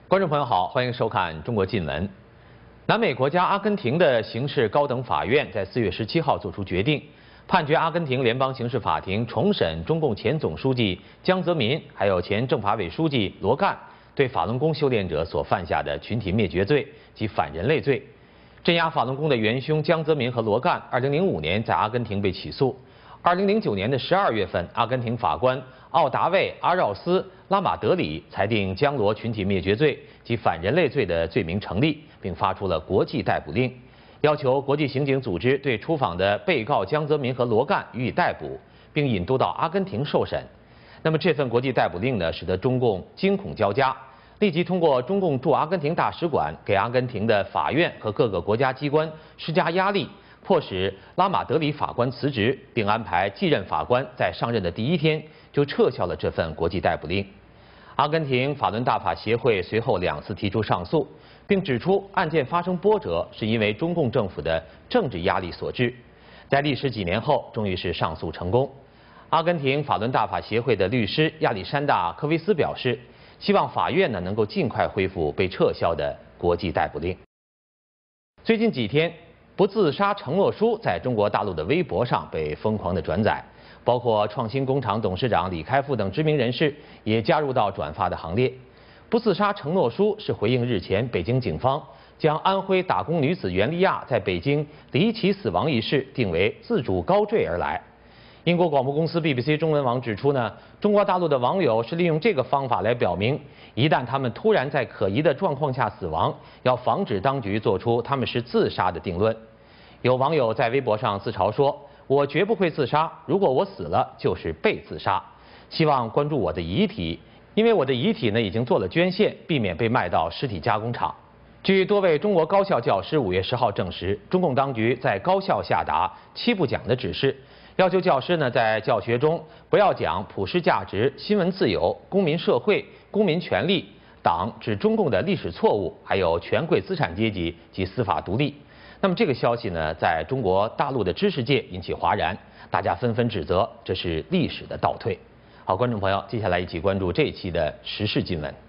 观众朋友好，欢迎收看《中国近闻》。南美国家阿根廷的刑事高等法院在4月17号作出决定，判决阿根廷联邦刑事法庭重审中共前总书记江泽民，还有前政法委书记罗干对法轮功修炼者所犯下的群体灭绝罪及反人类罪。镇压法轮功的元凶江泽民和罗干，2005年在阿根廷被起诉。2009年的12月份，阿根廷法官奥达卫·阿绕斯·拉马德里裁定江罗群体灭绝罪及反人类罪的罪名成立，并发出了国际逮捕令，要求国际刑警组织对出访的被告江泽民和罗干予以逮捕，并引渡到阿根廷受审。那么这份国际逮捕令呢，使得中共惊恐交加，立即通过中共驻阿根廷大使馆给阿根廷的法院和各个国家机关施加压力，迫使拉马德里法官辞职，并安排继任法官在上任的第一天就撤销了这份国际逮捕令。阿根廷法轮大法协会随后2次提出上诉，并指出案件发生波折是因为中共政府的政治压力所致。在历时几年后，终于是上诉成功。阿根廷法轮大法协会的律师亚历山大·科维斯表示，希望法院能够尽快恢复被撤销的国际逮捕令。最近几天，不自杀承诺书在中国大陆的微博上被疯狂地转载，包括创新工厂董事长李开复等知名人士也加入到转发的行列。不自杀承诺书是回应日前北京警方将安徽打工女子袁丽亚在北京离奇死亡一事定为自主高坠而来。英国广播公司 BBC 中文网指出呢，中国大陆的网友是利用这个方法来表明，一旦他们突然在可疑的状况下死亡，要防止当局做出他们是自杀的定论。有网友在微博上自嘲说：“我绝不会自杀，如果我死了就是被自杀。希望关注我的遗体，因为我的遗体呢已经做了捐献，避免被卖到尸体加工厂。”据多位中国高校教师5月10号证实，中共当局在高校下达7不讲的指示，要求教师呢在教学中不要讲普世价值、新闻自由、公民社会、公民权利、党指中共的历史错误，还有权贵资产阶级及司法独立。那么这个消息呢，在中国大陆的知识界引起哗然，大家纷纷指责这是历史的倒退。好，观众朋友，接下来一起关注这一期的时事新闻。